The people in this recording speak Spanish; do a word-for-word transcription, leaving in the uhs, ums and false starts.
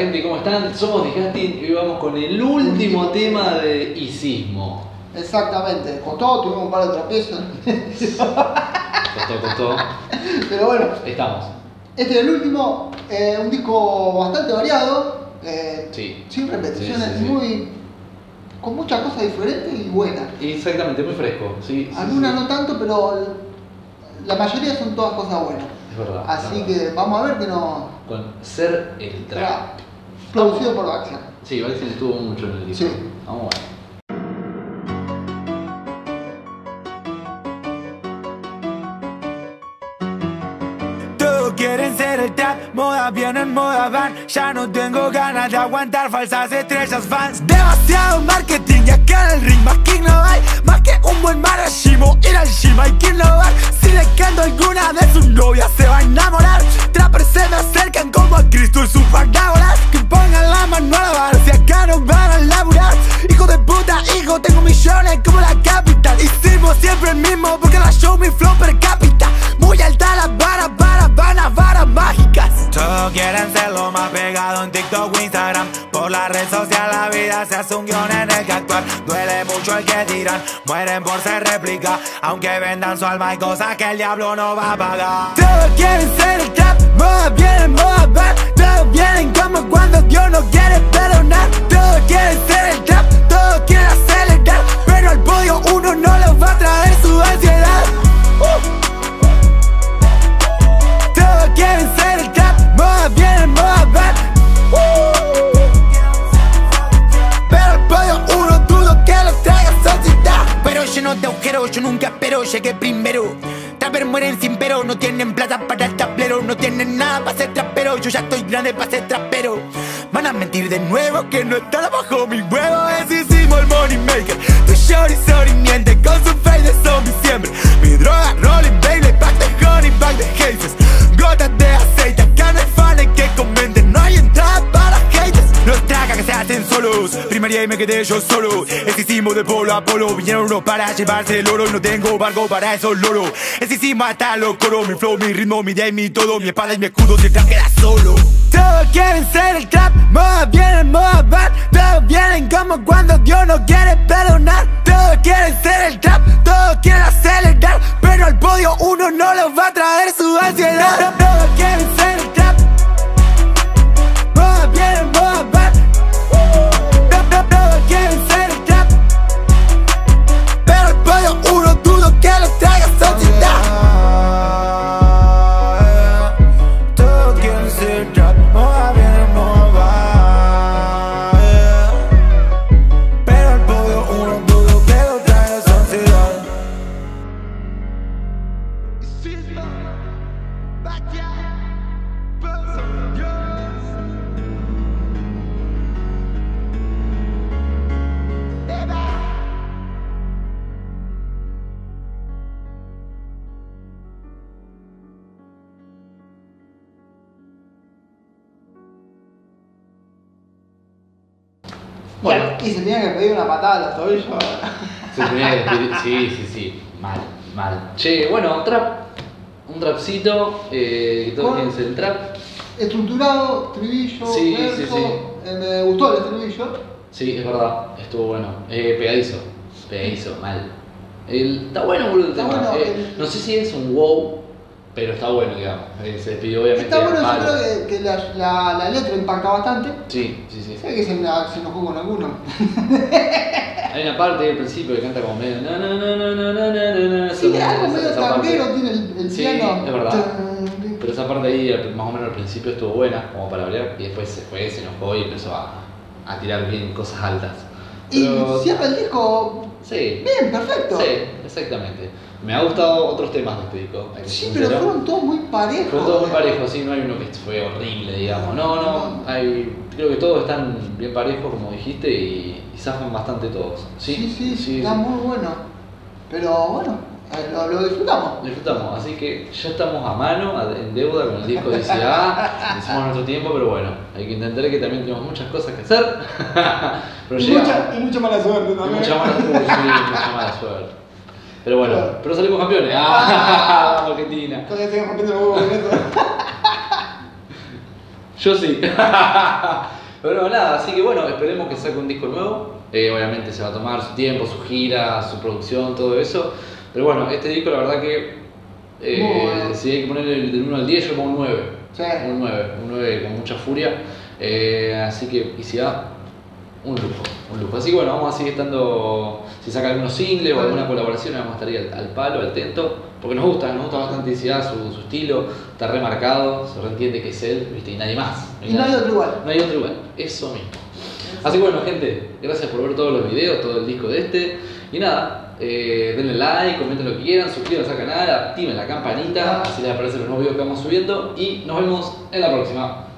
gente, ¿cómo están? Somos Disgusting y hoy vamos con el último tema de Isismo. Exactamente, costó, tuvimos un par de tropiezos. Costó, costó. Pero bueno, Estamos. este es el último, eh, un disco bastante variado, eh, Sí. sin repeticiones, Sí, sí, sí. muy, con muchas cosas diferentes y buenas. Exactamente, muy fresco. Sí, sí, Algunas sí. no tanto, pero la mayoría son todas cosas buenas. Es verdad. Así es verdad. que vamos a ver que no. Con Ser el Trap. Trap, producido por Baxia. Sí, Baxi estuvo mucho en el disco. Sí. Vamos a ver. Todos quieren ser el trap, moda vienen, moda van. Ya no tengo ganas de aguantar falsas estrellas fans. Demasiado marketing y acá en el ring más que no hay. Más que un buen marashimo, ir al gym hay que innovar. Si le canto alguna de sus novias se va a enamorar. Trappers se me acercan como a Cristo y su parábolas. Que pongan la mano a la barra si acá no van a laburar. Hijo de puta, hijo, tengo millones como la capital. Hicimos siempre el mismo porque la show mi flow per cápita. Muy alta la vara, vara, vanas, varas mágicas. Todos quieren ser lo más pegado en TikTok o Instagram. Por la red social la vida se hace un guión en el que actuar. Duele mucho el que tiran, mueren por ser réplica. Aunque vendan su alma hay cosas que el diablo no va a pagar. Todos quieren ser el trap, moda vienen, moda van. Todos vienen como cuando Dios no quiere perdonar. Todos quieren ser el trap, todos quieren acelerar. Pero al podio uno no les va a traer su ansiedad. uh. Todos quieren ser el trap, moda vienen, moda van. uh. Pero al podio uno dudo que lo traiga sociedad. Pero lleno de agujeros, yo nunca espero, llegué primero. Trappers mueren sin pero, no tienen plata para el tablero. No tienen nada para ser trapero, yo ya estoy grande para ser trapero. Van a mentir de nuevo que no están abajo mi huevo. Es hicimos el money maker. Tu shorty sorry miente con su face de zombie siempre. Mi droga rolling baby, back de honey, back de hazes. Gotas de aceite, acá no hay fans que comenten. No hay entrada para haters. Los tracas que se hacen solos, primaria y me quedé yo solo. Es hicimos de polo a polo, vinieron unos para llevarse el oro. Y no tengo barco para esos loros. Es hicimos hasta los coros, mi flow, mi ritmo, mi day, mi todo. Mi espada y mi escudo, si el trap queda solo. Todos quieren ser el trap, moda vienen, moda van. Todos vienen como cuando Dios no quiere perdonar. Todos quieren ser el trap, todos quieren acelerar. Pero al podio uno no les va a traer su ansiedad. Todos quieren ser el trap, moda vienen, moda van. Todos quieren ser el trap, pero al podio uno dudo que los traiga sociedad. Todos quieren ser el trap, moda vienen, moda van. Pero al podio uno dudo que los traiga sociedad. Bueno. Y se tenía que pedir una patada a los tobillos. Se tenía que despedir. Sí, sí, sí. Mal, mal. Che, bueno, trap. Un trapcito. Eh, que todos Con- quieren ser el trap. Estructurado, estribillo, Sí, verso. sí, sí. Eh, me gustó el estribillo. Sí, es verdad. Estuvo bueno. Eh, pegadizo. Pegadizo, mal. El, está bueno, boludo, el Está tema. bueno, Eh, el- no sé si es un wow, pero está bueno, digamos. Eh, se despidió obviamente. Está bueno, a yo palo. creo que, que la, la, la letra impacta bastante. Sí, sí, sí. Sé que se, me- se enojó con alguno. Hay una parte del principio que canta como medio. Na, na, na, na, na, na, na, na, Sí, esa- algo esa- medio esa parte. tanguero tiene el, el Sí, piano. es verdad. Tan- Pero esa parte ahí, al- más o menos al principio, estuvo buena, como para hablar, y después se fue, se enojó y empezó a, a tirar bien cosas altas. Y Pero- cierra el disco. Sí, Bien, perfecto. sí, exactamente. Me ha gustado otros temas de este disco. hay que ser Sí, pero sincero. fueron todos muy parejos. Fueron todos muy parejos, sí, no hay uno que fue horrible, digamos. No, no, hay, creo que todos están bien parejos, como dijiste, y, y zafan bastante todos. Sí, Sí, sí, está muy bueno. Pero bueno, eh, lo, lo disfrutamos. Disfrutamos, así que ya estamos a mano, a- en deuda con el disco de I C A, hicimos nuestro tiempo, pero bueno, hay que entender que también tenemos muchas cosas que hacer, pero Y llega- mucha, y mucha mala suerte y también. mucha mala suerte, sí, mucha mala suerte. Pero bueno, Claro. pero salimos campeones, ¡ah! Argentina. Todavía siguen rompiendo los huevos con eso. Yo sí. Pero no, nada, así que bueno, esperemos que saque un disco nuevo. Eh, obviamente se va a tomar su tiempo, su gira, su producción, todo eso. Pero bueno, este disco la verdad que eh, bueno. si hay que ponerle del uno al diez, yo pongo un nueve. Sí. Un nueve, un nueve con mucha furia. Eh, así que, y si va, un lujo, un lujo. Así que bueno, vamos a seguir estando, si saca algunos singles o alguna colaboración, vamos a estar ahí al, al palo, al tento, porque nos gusta, nos gusta bastante I C A, su, su estilo, está remarcado, se reentiende que es él, ¿viste? Y nadie más. Y no hay otro igual. No hay otro igual, eso mismo. Así que bueno, gente, gracias por ver todos los videos, todo el disco de este. Y nada, eh, denle like, comenten lo que quieran, suscríbanse al canal, activen la campanita, así les aparecen los nuevos videos que vamos subiendo. Y nos vemos en la próxima.